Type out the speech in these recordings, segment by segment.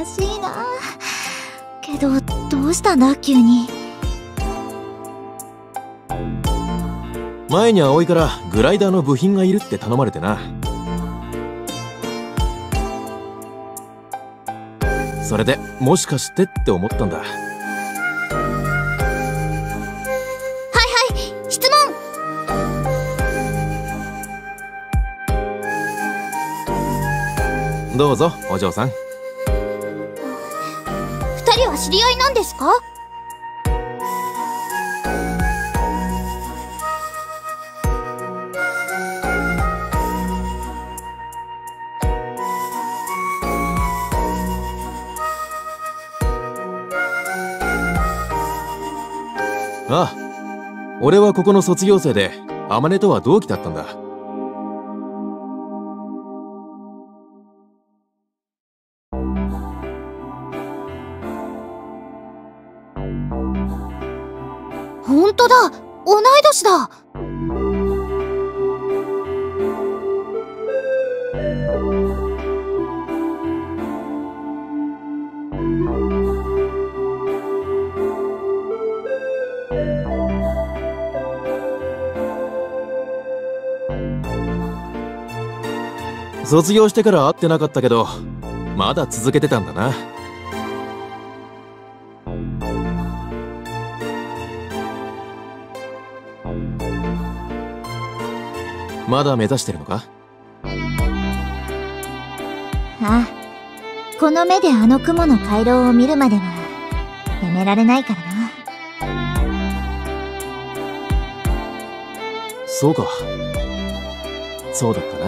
しいな。けどどうしたんだ急に。 前に葵からグライダーの部品がいるって頼まれてな。それでもしかしてって思ったんだ。 質問。 どうぞお嬢さん。 二人は知り合いなんですか？ ああ、俺はここの卒業生で天音とは同期だったんだ。 ほんとだ、同い年だ。 卒業してから会ってなかったけど、まだ続けてたんだな。まだ目指してるのか？ ああ、この目であの雲の回廊を見るまではやめられないからな。 そうか、そうだったな。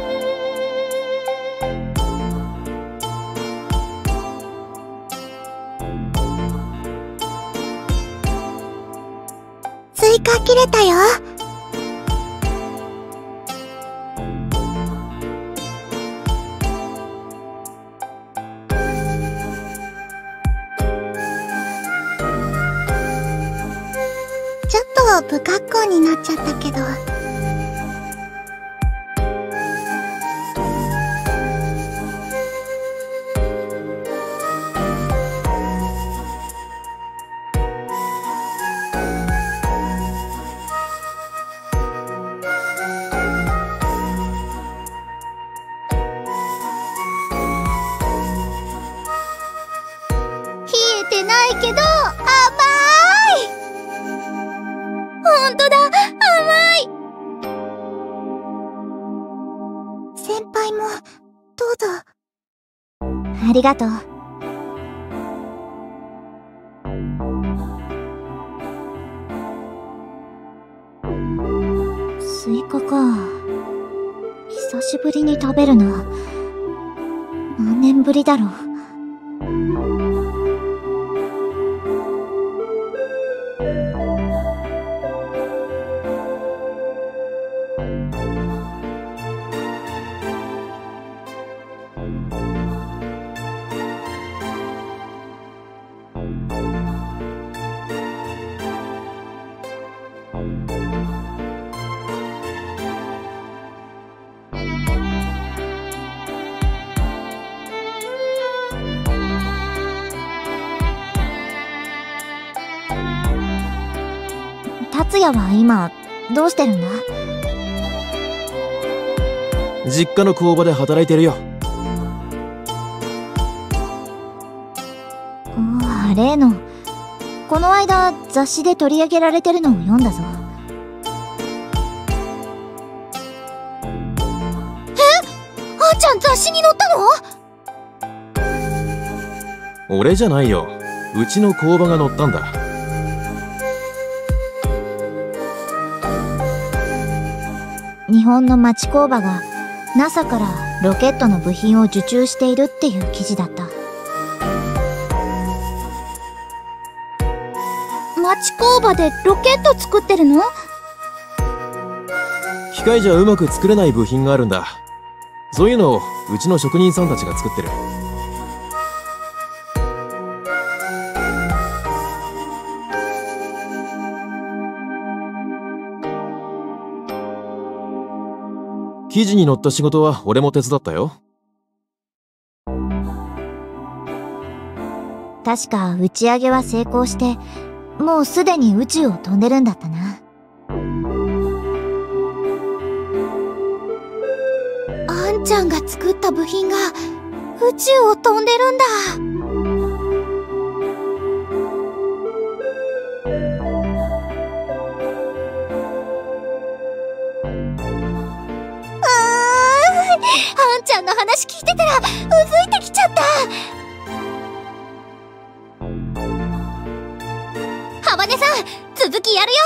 追加切れたよ。ちょっと不格好になっちゃったけど。冷えてないけど甘い。ほんとだ、甘い。先輩もどうぞ。ありがとう。スイカか。久しぶりに食べるな。何年ぶりだろう。達也は今どうしてるんだ？ 実家の工場で働いてるよ。 ああ、例のこの間雑誌で取り上げられてるのを読んだぞ。あーちゃん雑誌に載ったの？ 俺じゃないよ、うちの工場が乗ったんだ。 日本の町工場が NASA からロケットの部品を受注しているっていう記事だった。町工場でロケット作ってるの？ 機械じゃうまく作れない部品があるんだ。そういうのをうちの職人さんたちが作ってる。記事に載った仕事は俺も手伝ったよ。 確か打ち上げは成功して、もうすでに宇宙を飛んでるんだったな。あんちゃんが作った部品が宇宙を飛んでるんだ。あんちゃんの話聞いてたらうずいてきちゃった。ハバネさん、続きやるよ。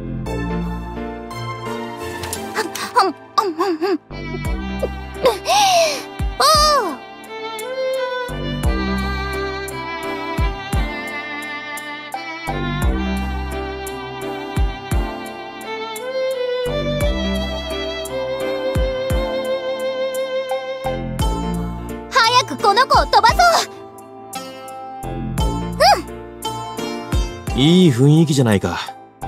おお。早くこの子を飛ばそう。 いい雰囲気じゃないか。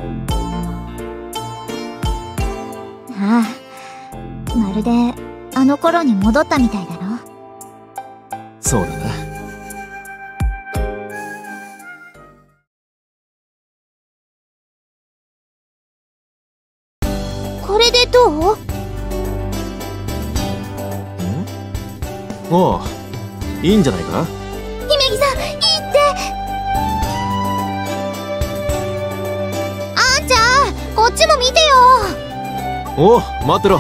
ああ、まるであの頃に戻ったみたいだろ。 そうだな。 これでどう？ おう、いいんじゃないか。 姫木さん、いいって。あんちゃん、こっちも見てよ。 おう、待ってろ。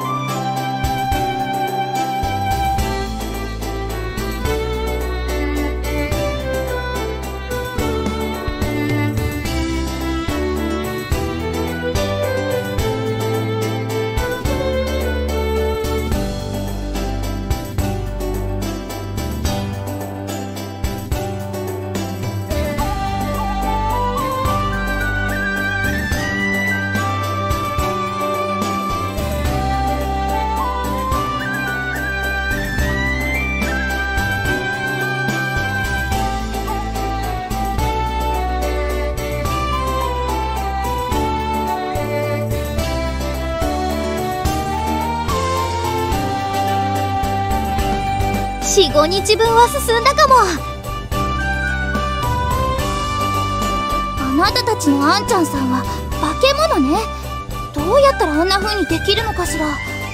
4、5日分は進んだかも。あなたたちのあんちゃんさんは化け物ね。どうやったらあんな風にできるのかしら。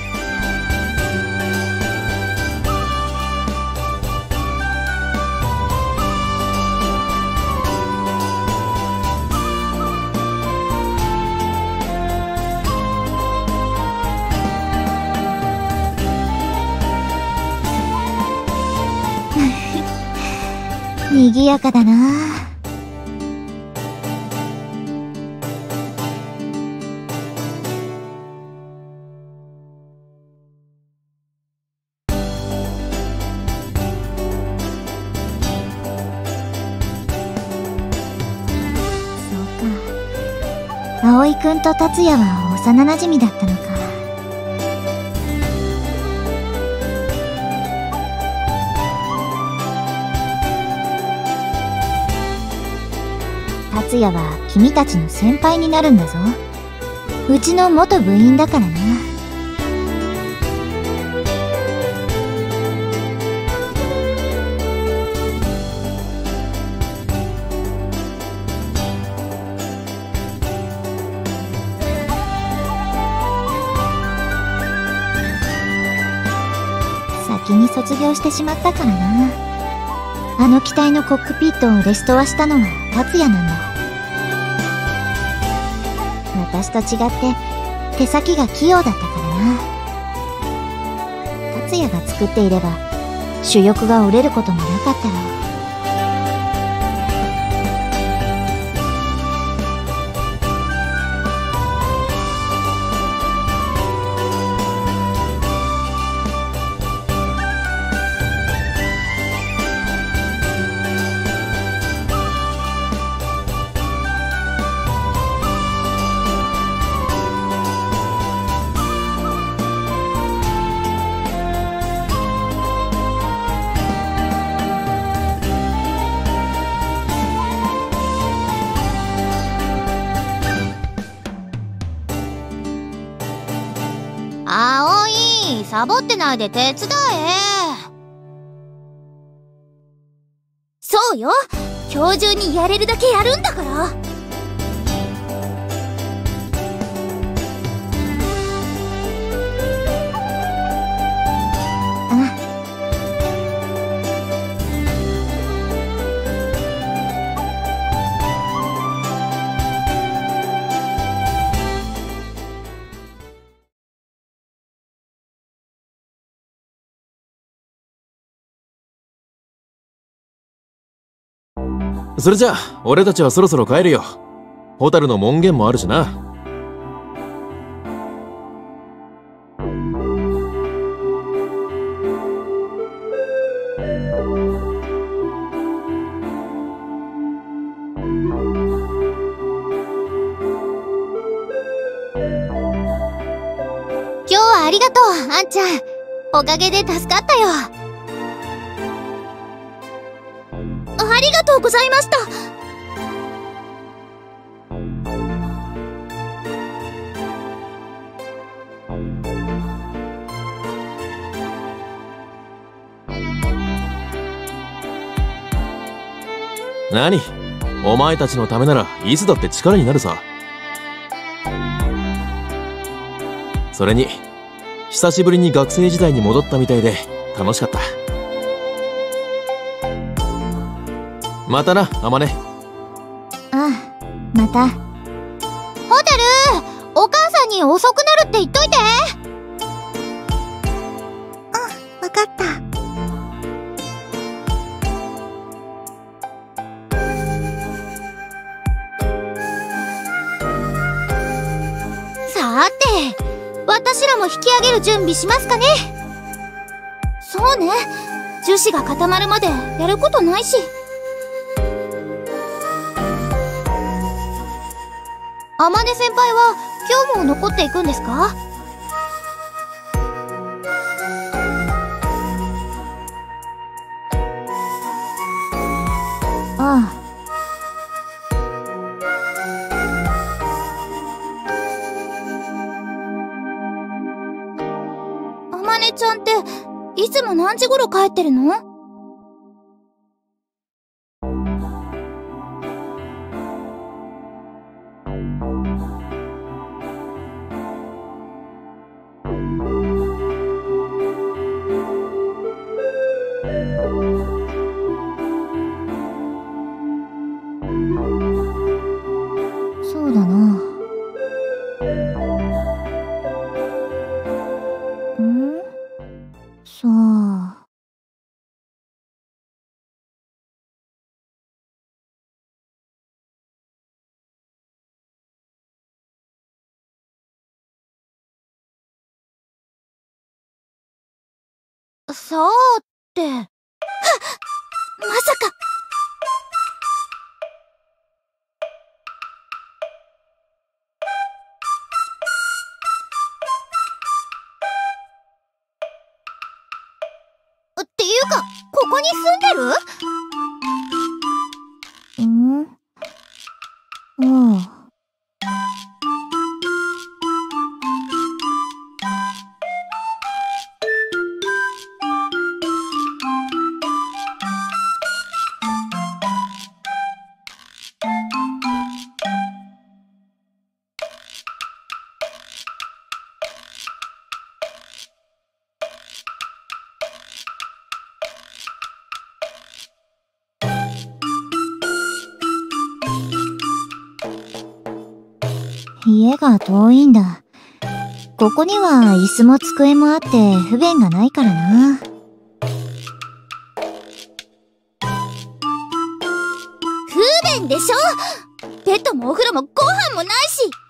賑やかだな。そうか。葵くんと達也は幼馴染だったのか。達也は君たちの先輩になるんだぞ。うちの元部員だからな。先に卒業してしまったからな。あの機体のコックピットをレストアしたのは達也なんだ。私と違って手先が器用だったからな。達也が作っていれば主翼が折れることもなかったろう。葵、サボってないで手伝え。そうよ、 今日中にやれるだけやるんだから。 それじゃあ俺たちはそろそろ帰るよ。ホタルの門限もあるしな。 今日はありがとう、あんちゃん。おかげで助かったよ。ありがとうございました。 何？お前たちのためならいつだって力になるさ。それに久しぶりに学生時代に戻ったみたいで楽しかった。またな、あまね。 ああ、また。ホタル、お母さんに遅くなるって言っといて。うん、わかった。さて、私らも引き上げる準備しますかね。そうね、樹脂が固まるまでやることないし。あまね先輩は今日も残っていくんですか？ああ。あまねちゃんっていつも何時頃帰ってるの？そうだな。さあ。さあって。はっ！まさか。っていうか、ここに住んでる？ああ。家が遠いんだ。ここには椅子も机もあって不便がないからな。不便でしょ？ベッドもお風呂もご飯もないし。